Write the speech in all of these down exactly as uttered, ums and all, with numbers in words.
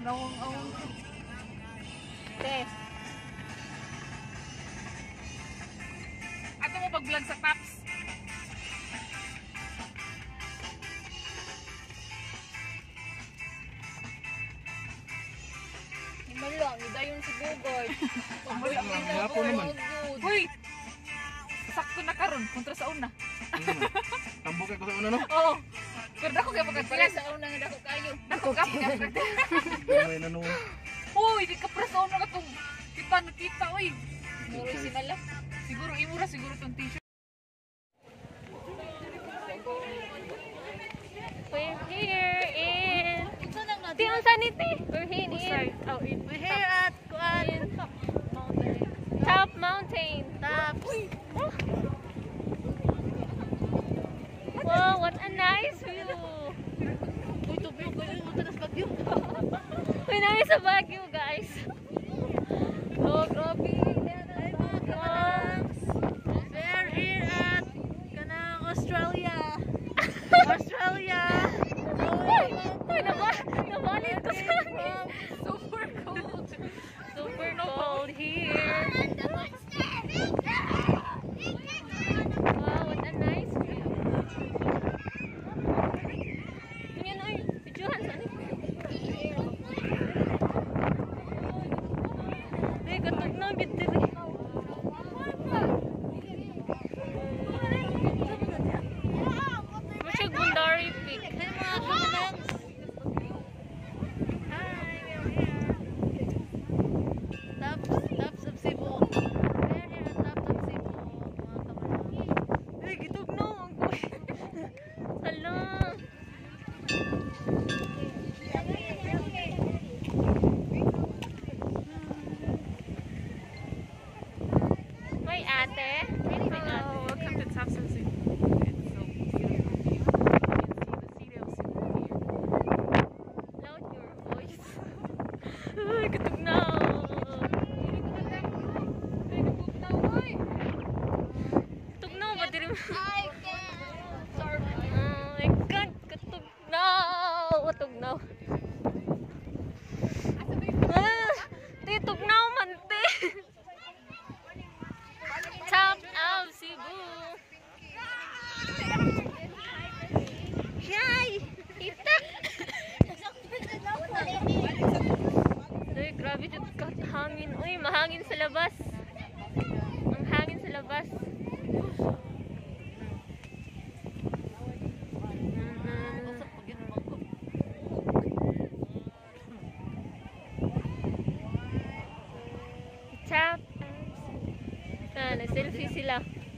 Nawang-awang. Test. Ato mo pag-vlog sa Taps. Malang, idayon si Bugard. Malang, gapo naman. Uy! Sakto na karon kontra sa una. Tambok ko sa una no? Oo. Pero dako kaya Pala pagkatilan. sa una nga dako kayo. Dako ka May nano. Uy, di ka pra sa una ka tong di pa nakita, uy. Muroy si Mala. Siguro imura siguro tong t-shirt. We're here in... Di ang saniti. We're here in... Oh, in. We're here at Kuan. Top Mountain. Top. Wow, what a nice view. Uy, tubig ko yun. Punta na sa Baguio. Uy, namin sa Baguio, guys. Oh, grabe. We're here at kanang Australia. Australia. Uy, nabalit ko sa akin. Super cold. Super cold here. Wow, what a nice view. Tingnan ay, videohan sa ano? Ay, katog na, bitiri. Masya Gundari Peak. Ay, mga kamanans. Hi, we're here. Taps, Taps of Cebu. We're here at Taps of Cebu, mga kamanans. Ay, gitog na, ang kuy. Hala. May ate. Hello, welcome to Taps of Cebu. It's so beautiful view. You can see the city of Cebu here. Loud your voice. Ay, katog na. Katog na, ba diri mo? I can surf. Oh my God, katog na. Katog na. Ah, titog na man, te. Top of Cebu. Yay! Itak! Uy, grabe dito ka hangin. Uy, mahangin sa labas. Ang hangin sa labas. Tap. Ah, nag-selfie sila.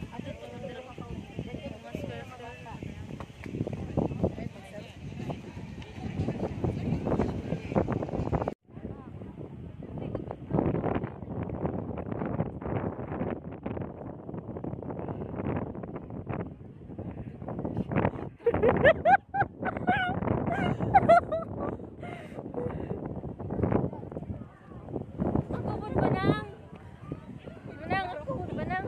Ako po banang. Banang ako po banang.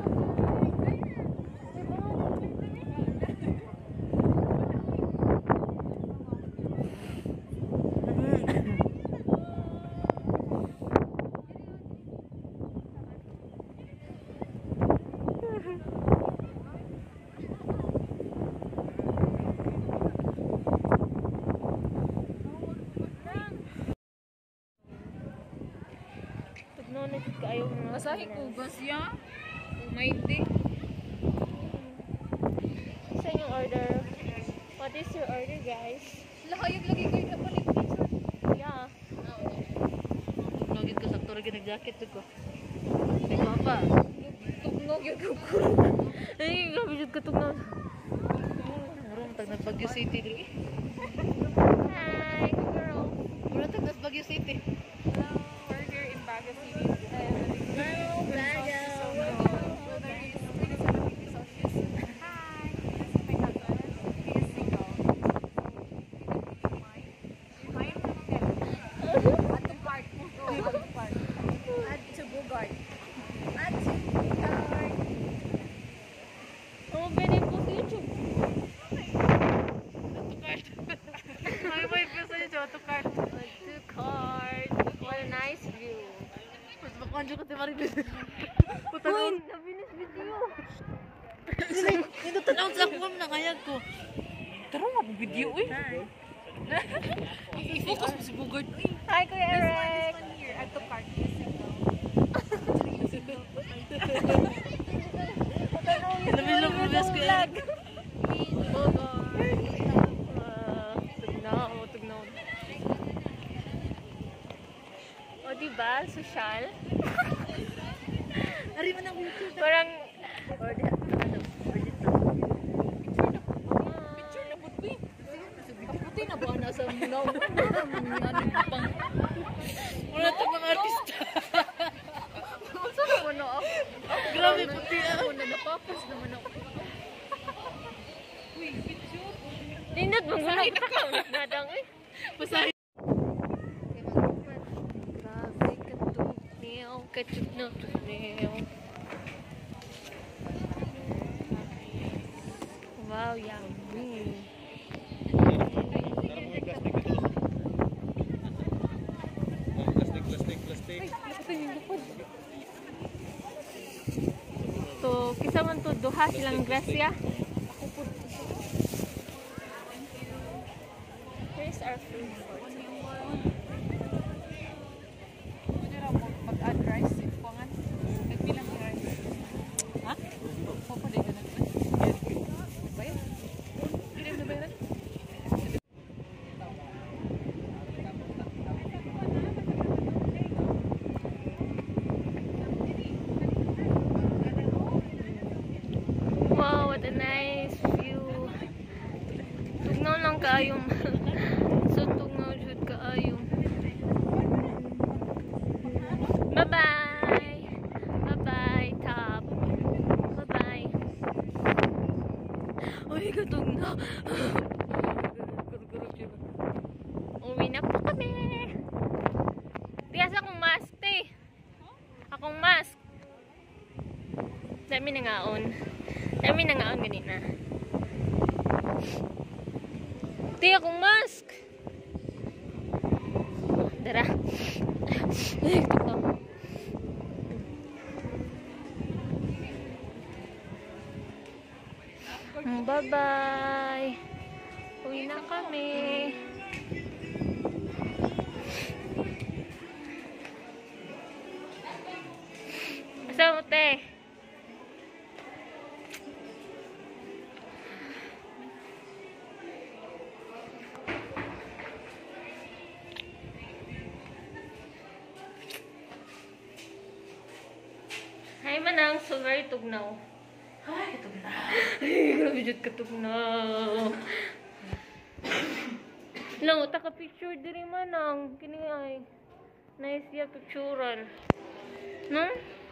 Tugno na jud kaayo mga. Masahe ko ba siya? May day. Sa inyong order. What is your order, guys? Lahayag lagi kayo na palit. Yeah. Nogit ko sa aktor ginag-jacket ko. May papa. Tugnog yung kuko. Ay, grabe jud ka tugnog. Murong tag nas Baguio City diri. Hi, girl. Murong tag nas Baguio City. Hello, we're here in Baguio City. Hello, Baguio. Add to Bugard. Add to Bugard. Oh, pwede po sa YouTube. May may pesa niya, Joto Card. Add to car. Maribel. Uy, nabinis video. Ito tanaw sa ako na kayag ko. Tara nga po video eh. I-focus mo si Bugard. Hi, Kuya Eric. Here at the park. Labi-labi mo best ko yan. Tugnaw, tugnaw. O, diba? Social. Ari man ang YouTube. Parang, Or di, ano, or dito. Picture na po eh. Kaputi na ba na sa munaw? Ano pang... Wala ito mga artista. gusto ko mo no? Grabe, puti ah. Ako na napapos naman ako. Nindot mo gulo kita ka. Nadang eh. Pasahin. Grabe, katugnaw, katugnaw, tugnaw. Wow, yummy. Tara mo yung plastic dito. Oh, plastic, plastic, plastic. To, kisa man to duha silang grasya. Here's our food for Pwede raw mo mag-add rice if pangan. Nagbilang ni rice. Ha? Papa, di ka nag-add. Bayad? Hindi na bayaran? wow, what a nice view. Tugnaw lang kaayong. So, tugnaw jud kaayong. Bye-bye. Bye-bye, top. Bye-bye. Uy, katugnaw. Uwi na po kami. Tiyas akong mask, te. Akong mask. Dami na ngaon. Dami na ngaon ganina. Te, akong mask. Dara. Ay, ito. Bye-bye. Uwi na kami. Asa mo, te? Hi, manang. So very tugnaw. Ay, ito na. Ay, grabe dyan ka tugnaw. Lang, taka picture diri manang. Kini ay. Nice ya picturean. No?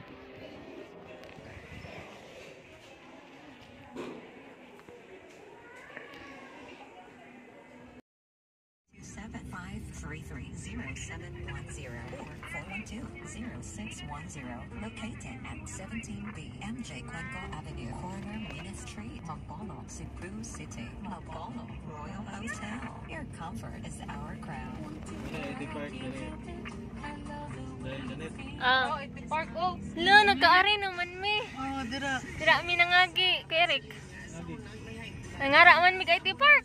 seven five three three zero seven one zero or four one two zero six one zero. Located at seventeen B M J Cuenco Avenue, corner Mina Street, Mapolo, Cebu City. Mapolo Royal Hotel. Your comfort is our crown. Eh, di park na rin. Dahil Janet. Ah. Oh, ito park. Oh, Lo, nagkaari naman mi. Oh, dira. Tira mi nangagi kay Eric. Adi. Nangara man mi kay T Park.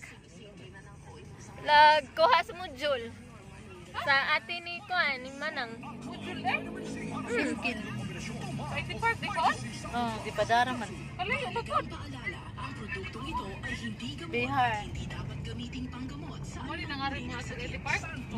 Lag kuha sa module. Sa ate ni Kuan, ni Manang. module eh. Hmm. Sa ito park, di ko? Oh, di pa dara man. Kalayo, nagkod. Bihar. Muli na nga rin mga sa ito park.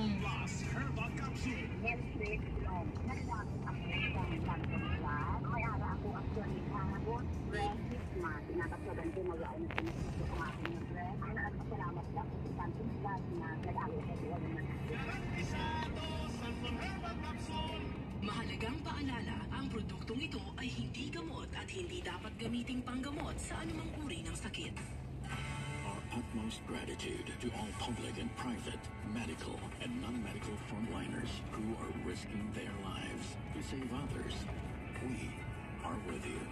Mahalagang paalala, ang produktong ito ay hindi gamot at hindi dapat gamiting panggamot sa anumang uri ng sakit. Our utmost gratitude to all public and private, medical and non-medical frontliners who are risking their lives to save others. We are with you.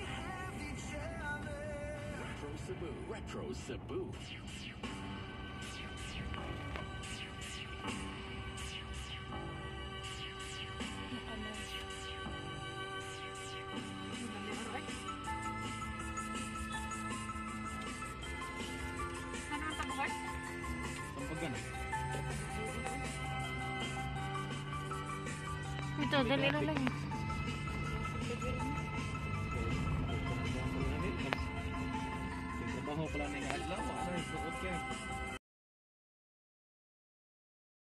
Retro Cebu. Retro Cebu. Ito, dali na lang. Trabaho pala na yung adlaw, ano, isuot yan.